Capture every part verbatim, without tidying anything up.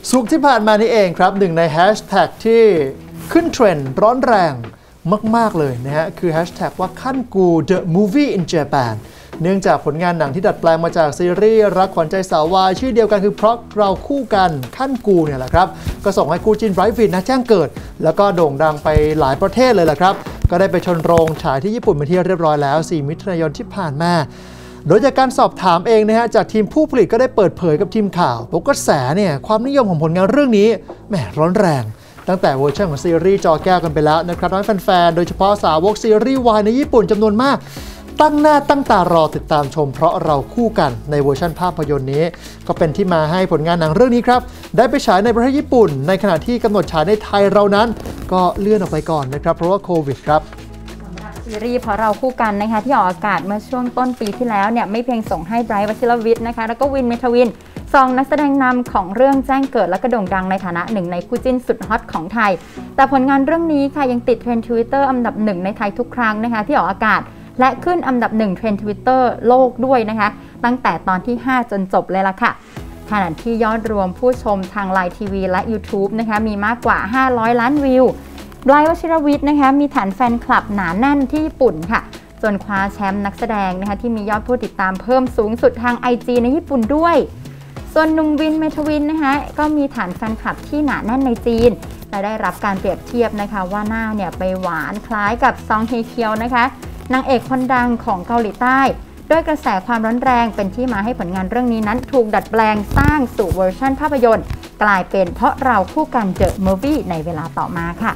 ศุกร์ที่ผ่านมานี่เองครับหนึ่งในแฮชแท็กที่ขึ้นเทรนด์ร้อนแรงมากๆเลยนะฮะคือแฮชแท็กว่าขั้นกู The Movie in Japan เนื่องจากผลงานหนังที่ดัดแปลงมาจากซีรีส์รักขวัญใจสาววายชื่อเดียวกันคือเพราะเราคู่กันขั้นกูเนี่ยแหละครับก็ส่งให้คู่จินไบรท์วินนะแจ้งเกิดแล้วก็โด่งดังไปหลายประเทศเลยแหละครับก็ได้ไปชนโรงฉายที่ญี่ปุ่นเป็นที่เรียบร้อยแล้วสี่มิถุนายนที่ผ่านมาโดยจากการสอบถามเองนะฮะจากทีมผู้ผลิตก็ได้เปิดเผยกับทีมข่าวบอกกระแสเนี่ยความนิยมของผลงานเรื่องนี้แหมร้อนแรงตั้งแต่เวอร์ชันของซีรีส์จอแก้วกันไปแล้วนะครับทำให้แฟนๆโดยเฉพาะสาวกซีรีส์วายในญี่ปุ่นจำนวนมากตั้งหน้าตั้งตารอติดตามชมเพราะเราคู่กันในเวอร์ชันภาพยนตร์นี้ก็เป็นที่มาให้ผลงานหนังเรื่องนี้ครับได้ไปฉายในประเทศญี่ปุ่นในขณะที่กำหนดฉายในไทยเรานั้นก็เลื่อนออกไปก่อนนะครับเพราะว่าโควิดครับซีรีส์เพราะเราคู่กันนะคะที่ออกอากาศเมื่อช่วงต้นปีที่แล้วเนี่ยไม่เพียงส่งให้ไบรท์ วชิรวิทย์นะคะแล้วก็วิน เมทวินสองนักแสดงนำของเรื่องแจ้งเกิดและก็โด่งดังในฐานะหนึ่งในคู่จิ้นสุดฮอตของไทยแต่ผลงานเรื่องนี้ค่ะยังติดเทรนด์ ทวิตเตอร์ อันดับหนึ่งในไทยทุกครั้งนะคะที่ออกอากาศและขึ้นอันดับหนึ่งเทรนด์ ทวิตเตอร์ โลกด้วยนะคะตั้งแต่ตอนที่ห้าจนจบเลยล่ะค่ะขณะที่ยอดรวมผู้ชมทางไลน์ทีวีและ YouTube นะคะมีมากกว่าห้าร้อยล้านวิวไบรท์ วชิรวิทย์นะคะมีฐานแฟนคลับหนาแน่นที่ญี่ปุ่นค่ะจนคว้าแชมป์นักแสดงนะคะที่มียอดผู้ติดตามเพิ่มสูงสุดทาง ไอ จี ในญี่ปุ่นด้วยส่วนหนุ่มวิน เมทวินนะคะก็มีฐานแฟนคลับที่หนาแน่นในจีนและได้รับการเปรียบเทียบนะคะว่าหน้าเนี่ยไปหวานคล้ายกับซองเฮเคียวนะคะนางเอกคนดังของเกาหลีใต้ด้วยกระแสความร้อนแรงเป็นที่มาให้ผลงานเรื่องนี้นั้นถูกดัดแปลงสร้างสู่เวอร์ชันภาพยนตร์กลายเป็นเพราะเราคู่กันเดอะมูฟวี่ในเวลาต่อมาค่ะ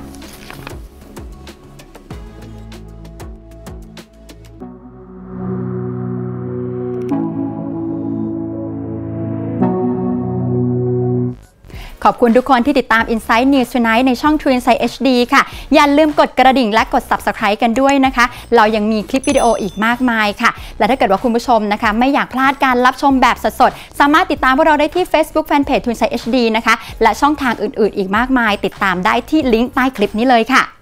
ขอบคุณทุกคนที่ติดตาม Insight News Tonight ในช่อง True Insight เอช ดี ค่ะอย่าลืมกดกระดิ่งและกด Subscribe กันด้วยนะคะเรายังมีคลิปวิดีโออีกมากมายค่ะและถ้าเกิดว่าคุณผู้ชมนะคะไม่อยากพลาดการรับชมแบบสดๆสามารถติดตามพวกเราได้ที่ Facebook Fanpage True Insight เอช ดี นะคะและช่องทางอื่นๆอีกมากมายติดตามได้ที่ลิงก์ใต้คลิปนี้เลยค่ะ